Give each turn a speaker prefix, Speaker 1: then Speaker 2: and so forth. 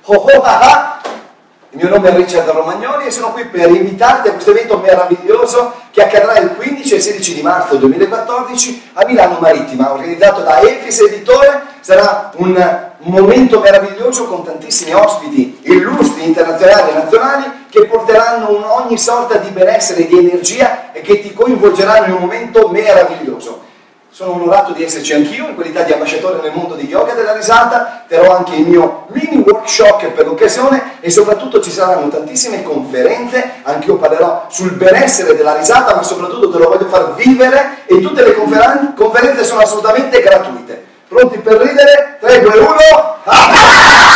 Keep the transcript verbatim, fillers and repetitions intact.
Speaker 1: Oh, oh, ah, ah. Il mio nome è Richard Romagnoli e sono qui per invitarti a questo evento meraviglioso che accadrà il quindici e sedici di marzo duemilaquattordici a Milano Marittima, organizzato da Efis Editore. Sarà un momento meraviglioso con tantissimi ospiti illustri, internazionali e nazionali, che porteranno un, ogni sorta di benessere e di energia e che ti coinvolgeranno in un momento meraviglioso. Sono onorato di esserci anch'io in qualità di ambasciatore nel mondo di yoga della risata. Terrò anche il mio mini workshop per l'occasione e soprattutto ci saranno tantissime conferenze. Anch'io parlerò sul benessere della risata, ma soprattutto te lo voglio far vivere e tutte le conferen- conferenze sono assolutamente gratuite. Pronti per ridere? tre, due, uno!